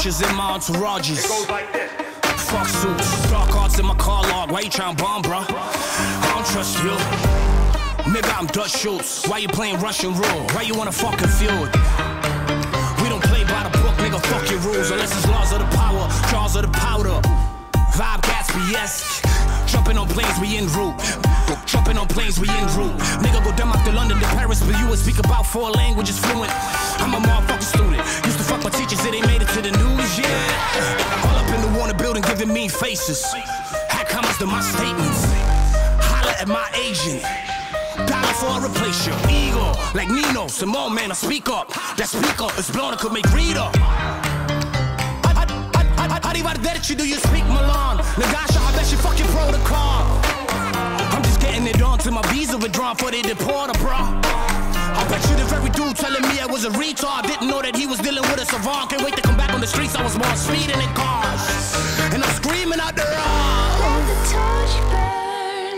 bitches in my entourages. It goes like this. Fuck suits, dark arts in my car log. Why you tryna bomb, bro? I don't trust you. Nigga, I'm Dutch Schultz. Why you playing Russian rule? Why you wanna fucking feud? We don't play by the book, nigga, fuck your rules. Unless it's laws of the power, jaws of the powder. Vibe Gatsby-esque. Jumping on planes, we en route. Jumping on planes, we en route. Nigga, go dumb after London to Paris, but you would speak about 4 languages fluent. I'm a motherfucking student. Used to fuck my teachers, they made it to the news, yeah. All up in the Warner building, giving me faces. Had comments to my statements. Holla at my agent. Dollar for a replace your ego. Like Nino, Simone, man, I speak up. That speaker is blown, it could make reader. Arrivederci, do you speak Milan? Nagasha, I bet you fucking protocol. I'm just getting it on till my visa withdrawn for the deporter, bro. I bet you the very dude telling me I was a retard didn't know that he was dealing with a savant. Can't wait to come back on the streets, I was more speeding in cars. And I'm screaming out the road. Let the torch burn.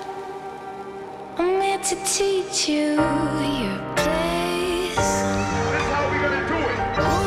I'm here to teach you your place. This is how we gonna do it.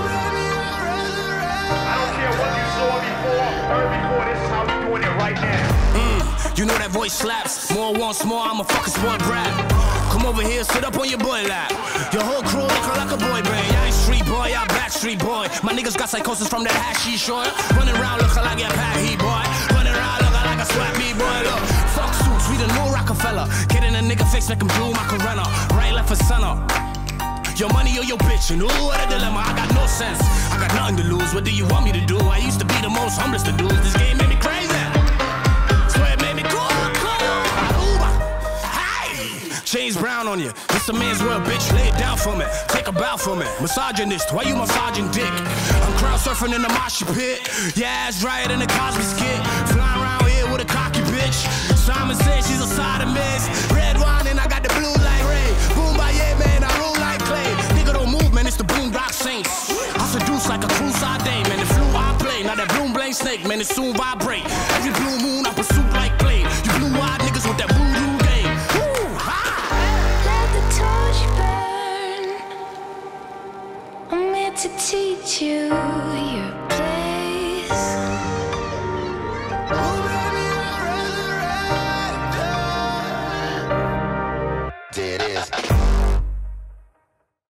I don't care what you saw before, heard before. This is how we doing it right now. You know that voice slaps. More wants more, I'm a fucking spoiled brat. Come over here, sit up on your boy lap. Your whole crew looking like a boy band. Y'all ain't street boy, y'all backstreet boy. My niggas got psychosis from that hashy short. Running around looking like a patty boy. Running around looking like a swap me boy. Look, fuck suits, we the new Rockefeller. Get in a nigga face, make him blue Macarena. Right, left, and center. Your money or your bitch, and ooh, what a dilemma. I got no sense, I got nothing to lose. What do you want me to do? I used to be the most humblest of dudes. This game made me crazy. James Brown on you. It's a man's world, bitch. Lay it down for me. Take a bow for me. Misogynist, why you massaging dick? I'm crowd surfing in the mosh pit. Yeah, ass drier than the Cosby skit. Flying around here with a cocky bitch. Simon says she's a sodomist. Red wine and I got the blue like Ray. Boom by yeah, man, I roll like clay. Nigga don't move, man, it's the Boondock Saints. I seduce like a crusade dame, man. The flu I play. Now that bloom blame snake, man, it soon vibrate. Every blue moon I pursue like play. You blue-eyed niggas with that voodoo game. To teach you your place.